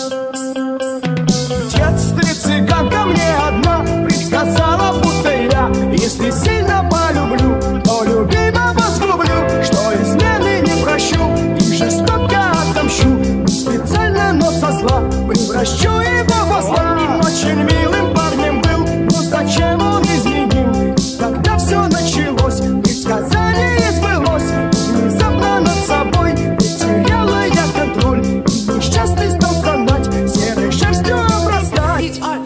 В детстве цыганка мне одна предсказала, будто я, если сильно полюблю, то любимого сгублю, что измены не прощу и жестоко отомщу. Специально, но со зла превращу его в осла. Он очень милым парнем был, но зачем он изменил? Когда все началось, предсказание сбылось. Внезапно над собой потеряла я контроль, и несчастный стал стонать, серой шерстью обрастать.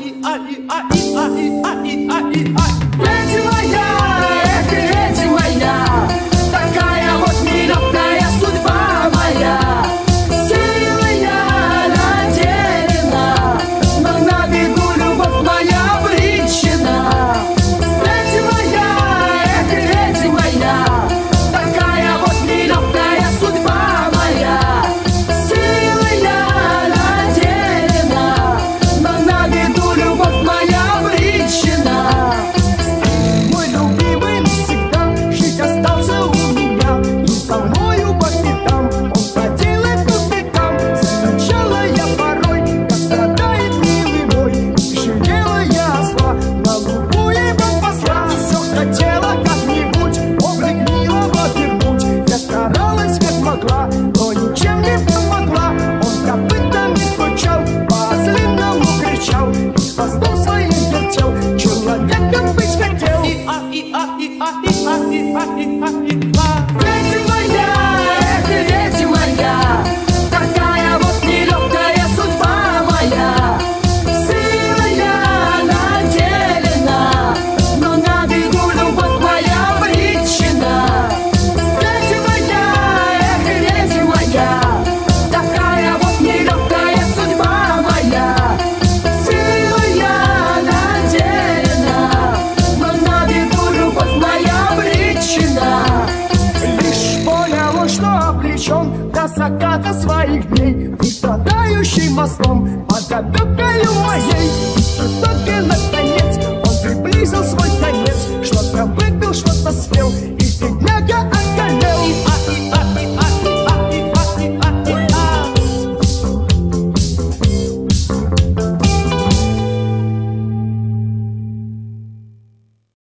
Леди моя, эх, леди моя, такая вот нелегкая судьба моя. Силой я наделена, но на бегу любовь моя обречена. Леди моя, эх, леди моя, такая вот нелегкая судьба моя. Силой я наделена, но на бегу любовь моя обречена. Мой любимый навсегда жить остался у меня, и со мною по пятам он ходил и по пятам. Замечала я порой, как страдает милый мой, и жалела я осла на лугу его посла. Все хотела как-нибудь облик милого вернуть, я старалась как могла, но ничем не помогла. Он копытами стучал, по-злиному кричал, и хвостом своим вертел, человеком быть хотел. Леди моя, эх, леди моя, такая вот нелегкая судьба моя. Силой я наделена, но на бегу любовь моя обречена. Леди моя, эх, леди моя, такая вот нелегкая судьба моя. Силой я наделена, но на бегу любовь моя обречена. Лишь понял он, что обречен до заката своих дней, и страдающий мостом под опекою моей. И только наконец он приблизил свой